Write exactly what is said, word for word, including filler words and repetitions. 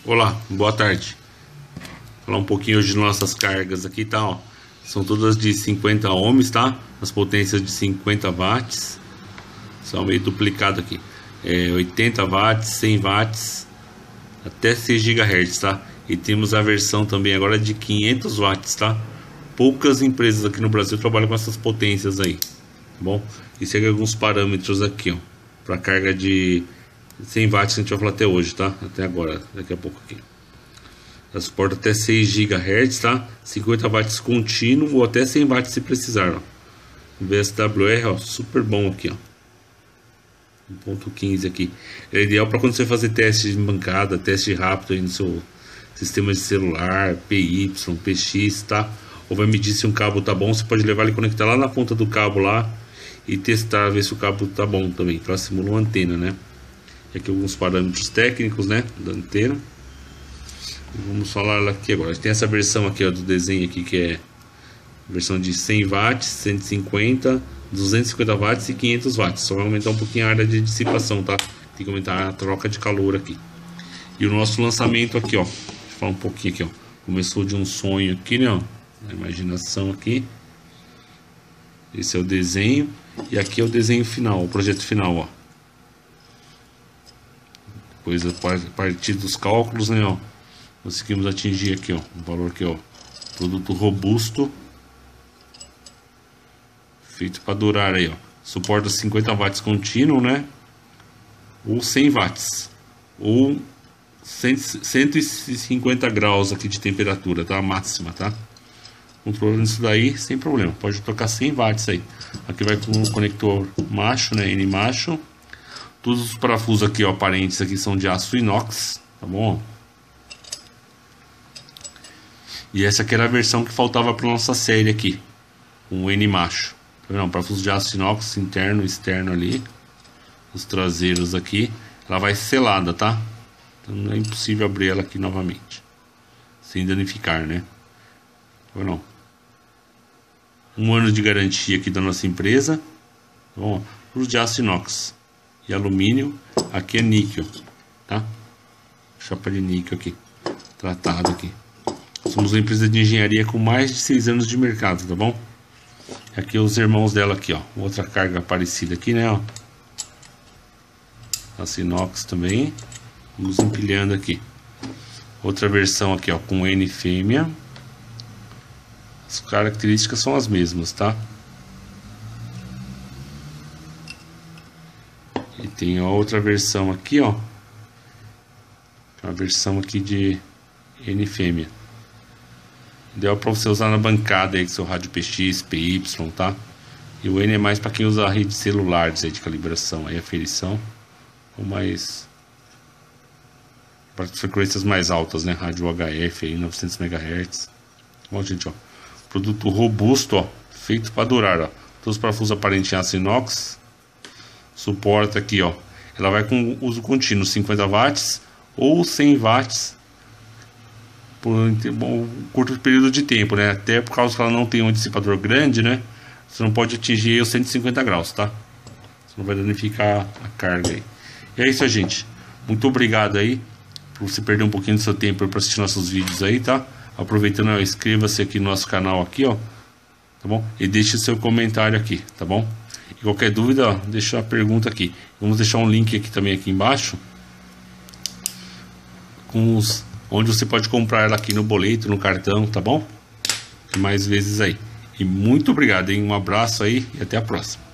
Olá, boa tarde. Vou falar um pouquinho hoje de nossas cargas aqui, tá? Ó. São todas de cinquenta ohms, tá? As potências de cinquenta watts. São meio duplicado aqui. É oitenta watts, cem watts, até seis gigahertz, tá? E temos a versão também agora de quinhentos watts, tá? Poucas empresas aqui no Brasil trabalham com essas potências aí, tá bom? E segue alguns parâmetros aqui, ó, para carga de cem watts que a gente vai falar até hoje, tá? Até agora, daqui a pouco aqui. Ela suporta até seis gigahertz, tá? cinquenta watts contínuo ou até cem watts se precisar, ó. O V S W R, ó, super bom aqui, ó. um ponto quinze aqui. É ideal para quando você fazer teste de bancada, teste rápido aí no seu sistema de celular, P Y, P X, tá? Ou vai medir se um cabo tá bom, você pode levar ele e conectar lá na ponta do cabo lá e testar, ver se o cabo tá bom também. Então ela simula uma antena, né? E aqui alguns parâmetros técnicos, né, da antena. E vamos falar aqui agora. A gente tem essa versão aqui, ó, do desenho aqui, que é versão de cem watts, cento e cinquenta, duzentos e cinquenta watts e quinhentos watts. Só vai aumentar um pouquinho a área de dissipação, tá? Tem que aumentar a troca de calor aqui. E o nosso lançamento aqui, ó, deixa eu falar um pouquinho aqui, ó. Começou de um sonho aqui, né, ó, a imaginação aqui. Esse é o desenho. E aqui é o desenho final, o projeto final, ó. Depois, a partir dos cálculos, né, ó, conseguimos atingir aqui, ó, um valor aqui, ó, produto robusto, feito para durar aí, ó. Suporta cinquenta watts contínuo, né, ou cem watts, ou cento e cinquenta graus aqui de temperatura, tá, máxima, tá. Controlando isso daí sem problema, pode trocar cem watts aí. Aqui vai com o conector macho, né, N macho. Todos os parafusos aqui, ó, aparentes aqui são de aço inox, tá bom? E essa aqui era a versão que faltava para nossa série aqui, com o N macho. Não, parafuso de aço inox interno e externo ali, os traseiros aqui. Ela vai selada, tá? Então não é impossível abrir ela aqui novamente, sem danificar, né? Ou não? Um ano de garantia aqui da nossa empresa, tá bom? Os de aço inox e alumínio, aqui é níquel, tá? Chapa de níquel aqui, tratado aqui. Somos uma empresa de engenharia com mais de seis anos de mercado, tá bom? Aqui os irmãos dela aqui, ó, outra carga parecida aqui, né, ó. Aço inox também. Vamos empilhando aqui. Outra versão aqui, ó, com N fêmea. As características são as mesmas, tá? E tem a outra versão aqui, ó. Uma versão aqui de N fêmea. Ideal para você usar na bancada aí com seu rádio P X, P Y, tá? E o N é mais para quem usa redes celulares aí de calibração, aí aferição, ou mais para frequências mais altas, né? Rádio H F aí, novecentos megahertz. Bom, gente, ó. Produto robusto, ó, feito para durar, ó. Todos os parafusos aparentes em aço inox. Suporta aqui, ó. Ela vai com uso contínuo, cinquenta watts ou cem watts por um curto período de tempo, né? Até por causa que ela não tem um dissipador grande, né? Você não pode atingir os cento e cinquenta graus, tá? Você não vai danificar a carga aí. E é isso, gente. Muito obrigado aí por você perder um pouquinho do seu tempo para assistir nossos vídeos aí, tá? Aproveitando, inscreva-se aqui no nosso canal aqui, ó, tá bom? E deixe o seu comentário aqui, tá bom? E qualquer dúvida, ó, deixa a pergunta aqui. Vamos deixar um link aqui também aqui embaixo, com os, onde você pode comprar ela aqui no boleto, no cartão, tá bom? E mais vezes aí. E muito obrigado, hein? Um abraço aí e até a próxima.